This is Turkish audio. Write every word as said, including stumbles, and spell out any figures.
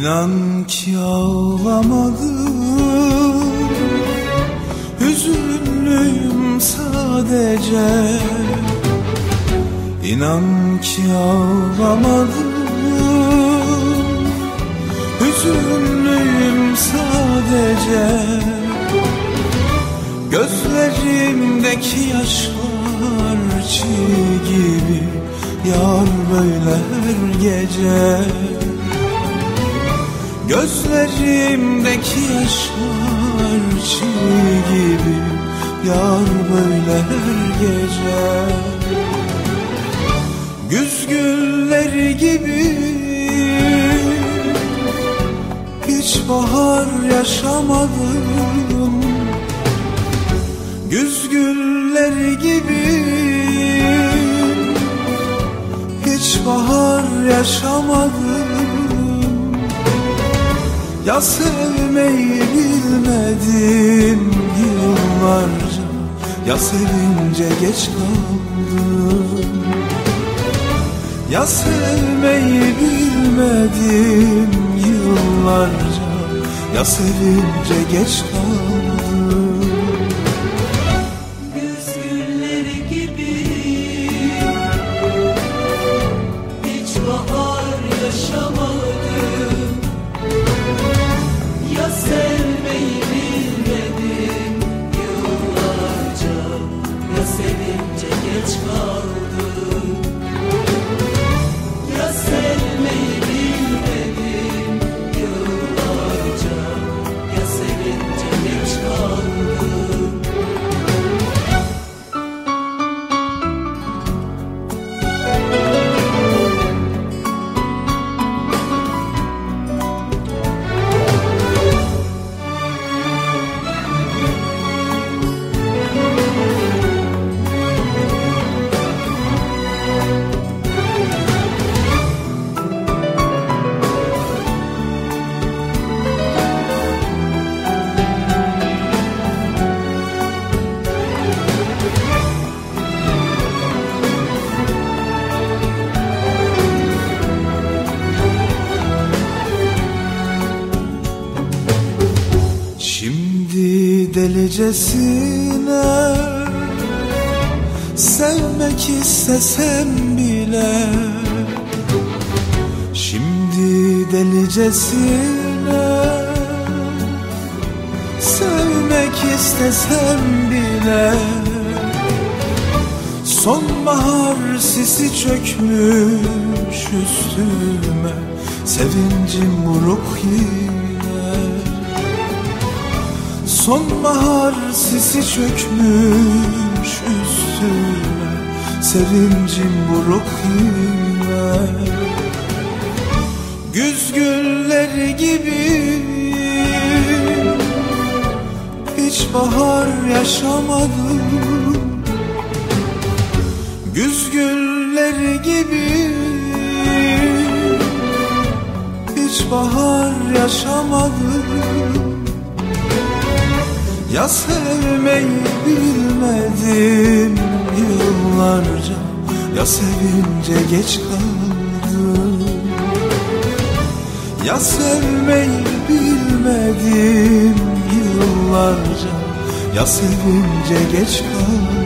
İnan ki ağlamadım, hüzünlüyüm sadece. İnan ki ağlamadım, hüzünlüyüm sadece. Gözlerimdeki yaşlar çiğ gibi yar böyle her gece. Gözlerimdeki yaşlar çiğ gibi yar böyle her gece. Güz gülleri gibi hiç bahar yaşamadım. Güz gülleri gibi hiç bahar yaşamadım. Ya sevmeyi bilmedim yıllarca, ya sevince geç kaldım. Ya sevmeyi bilmedim yıllarca, ya sevince geç kaldım. Güz gülleri gibi hiç bahar yaşamadım. Ya sevmeyi bilmedim yıllarca, ya sevince geç kaldım. Ya sevmeyi bilmedim yıllarca, ya sevince geç kaldım. Şimdi delicesine sevmek istesem bile, şimdi delicesine sevmek istesem bile, sonbahar sisi çökmüş üstüme, sevincim buruk yine. Sonbahar sisi çökmüş üstüme, sevincim buruk yine. Güz gülleri gibi hiç bahar yaşamadım. Güz gülleri gibi hiç bahar yaşamadım. Ya sevmeyi bilmedim yıllarca, ya sevince geç kaldım. Ya sevmeyi bilmedim yıllarca, ya sevince geç kaldım.